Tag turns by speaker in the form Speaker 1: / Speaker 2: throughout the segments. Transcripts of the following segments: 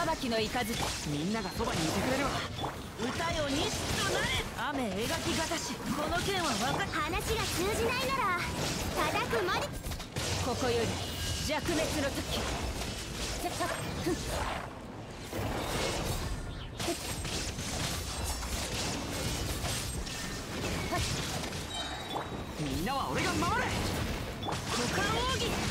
Speaker 1: きの雷。
Speaker 2: みんながそばにいてくれるわ。
Speaker 1: 歌よ日となれ。雨描きがたし、この剣は分かっ。
Speaker 3: 話が通じないなら叩くまで。
Speaker 1: ここより弱滅の時。
Speaker 2: みんなは俺が守れ。
Speaker 1: 股間奥義。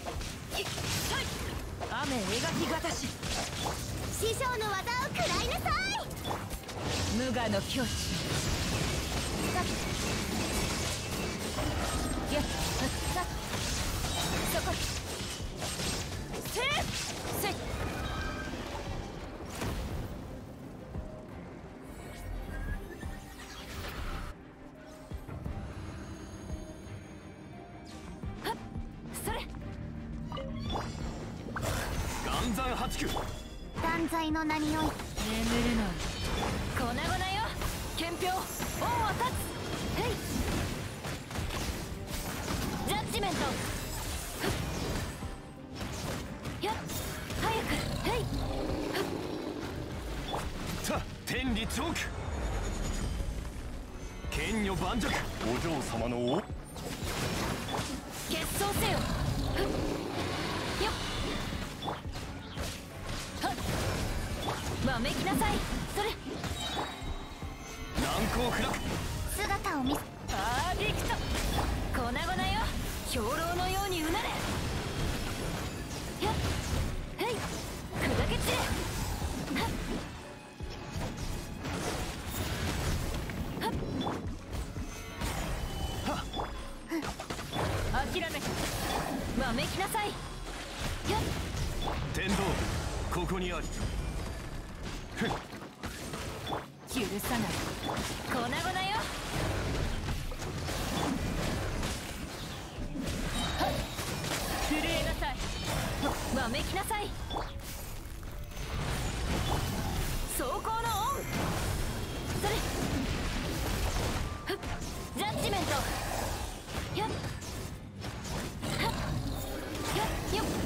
Speaker 1: 雨描きがたし、
Speaker 3: 師匠の技を食らいなさい。
Speaker 1: 無我の境地。やっそこせっそれ。
Speaker 2: 岩山八九。
Speaker 3: 断罪の名におい。
Speaker 1: 眠るの粉々よ。憲兵王は立つ。へいジャッジメント。やっ早く。へい
Speaker 2: さあ天理チョーク。剣女盤石。
Speaker 4: お嬢様のお。
Speaker 1: 決闘せよ。よっわめきなさい。それ
Speaker 2: 難攻不落。
Speaker 3: 姿を見せ。
Speaker 1: パーフェクト。粉々よ。兵糧のようにうなれ。やっへい砕け散れ。はっはっ諦めわめきなさい。やっ
Speaker 2: 天道ここにあり。
Speaker 1: 許さない。粉々よ。はっ震えなさい。わめきなさい。装甲のオン。それふっジャッジメント。やっはっやっよっ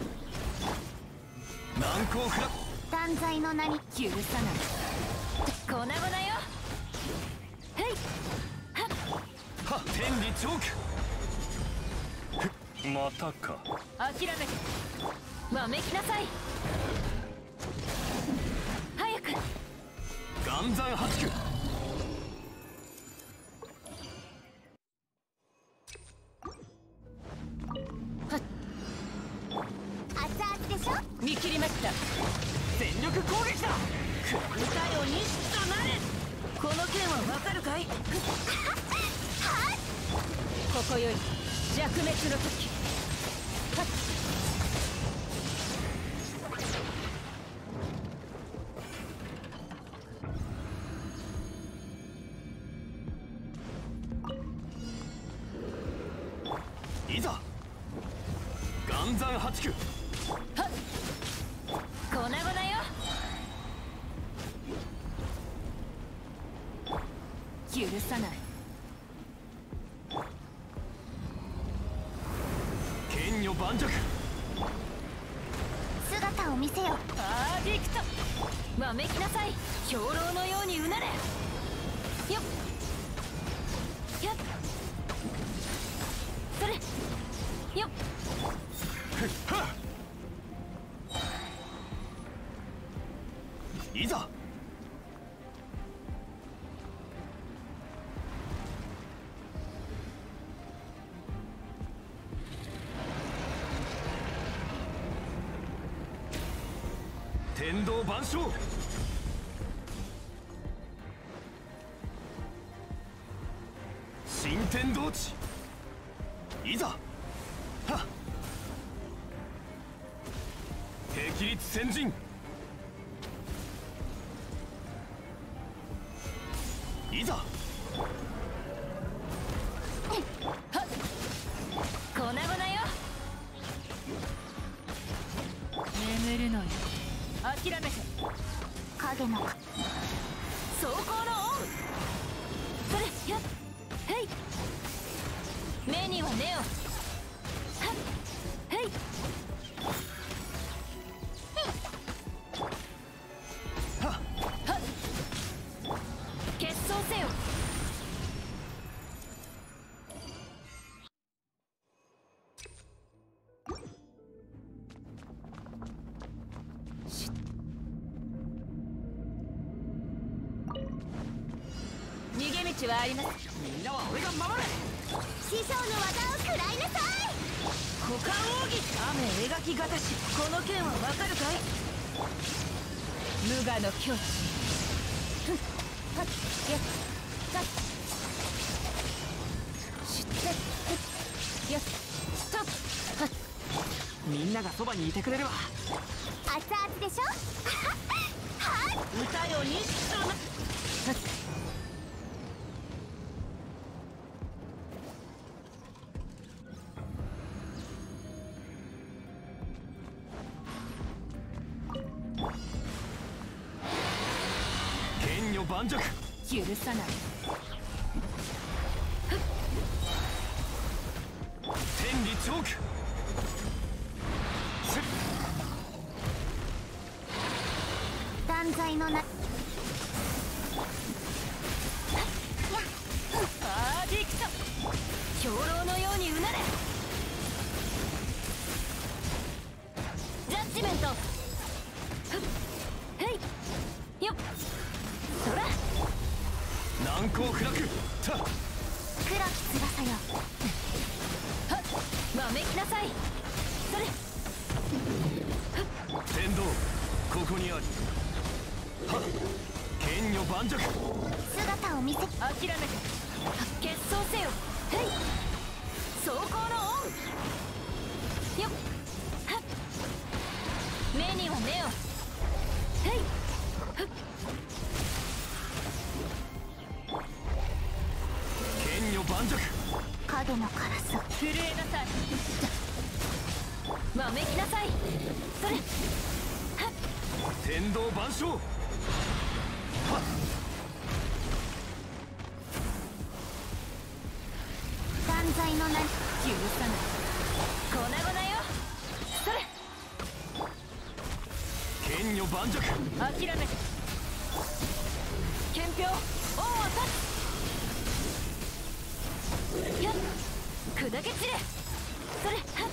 Speaker 2: 難攻不落。
Speaker 3: 断罪の名に。
Speaker 1: 許さない。粉々よ。へいはっ
Speaker 2: はっ天理チョーク。
Speaker 4: またか。
Speaker 1: 諦めてわめきなさい。早く
Speaker 2: 岩山八九。
Speaker 3: 熱々でしょ。
Speaker 1: 見切りました。
Speaker 2: 全力攻撃だ。
Speaker 1: 歌よ日となれ。この剣はわかるかい。ここより弱滅の時。はっ
Speaker 2: いざ岩山八九。
Speaker 1: はっ粉々よ。許さない。
Speaker 2: 剣女盤石。
Speaker 3: 姿を見せよ。
Speaker 1: パーフェクト。わめきなさい。兵糧のようにうなれ。よっやっそれよっ
Speaker 2: はっいざ天道万象。新天道地。いざはっ霹靂先陣。いざ
Speaker 1: 粉々よ。眠るのよ。諦めて
Speaker 3: 影の。
Speaker 1: 装甲のオン。それやっへい目には目を。はっへいしはあります。
Speaker 2: みんなは俺が守る。
Speaker 3: 師匠の技を食らいなさい。
Speaker 1: 股間奥義雨描きがたし、この剣はわかるかい。無我の境地。ふっはっやっはっしってふっやっとっはっ。
Speaker 2: みんながそばにいてくれるわ。
Speaker 3: 熱々でしょはっ
Speaker 1: 歌よにっとなはっ。
Speaker 2: 剣女盤石。
Speaker 1: 許さない。
Speaker 2: 天理チョーク。
Speaker 3: 断罪のな
Speaker 1: パーディクト兵糧のようにうなれ。ジャッジメント。ふっへいよっそら
Speaker 2: 難攻不落。た
Speaker 3: 黒き翼よ。
Speaker 1: はっわめきなさい。それ
Speaker 2: 天道ここにあり。はっ剣女盤石。
Speaker 3: 姿を見せ
Speaker 1: 諦めて決闘せよ。へい走行のオンよっはっ目には目を。へいふっ
Speaker 2: 剣女盤石。
Speaker 3: 影のカラス。
Speaker 1: 震えなさい。わめきなさい。それはっ
Speaker 2: 天道万象。はっ
Speaker 3: 断罪の名。
Speaker 1: 許さない。粉々よ。それ
Speaker 2: 剣女盤石。
Speaker 1: 諦めて憲兵恩を断つ。やっ砕け散れ。それはっ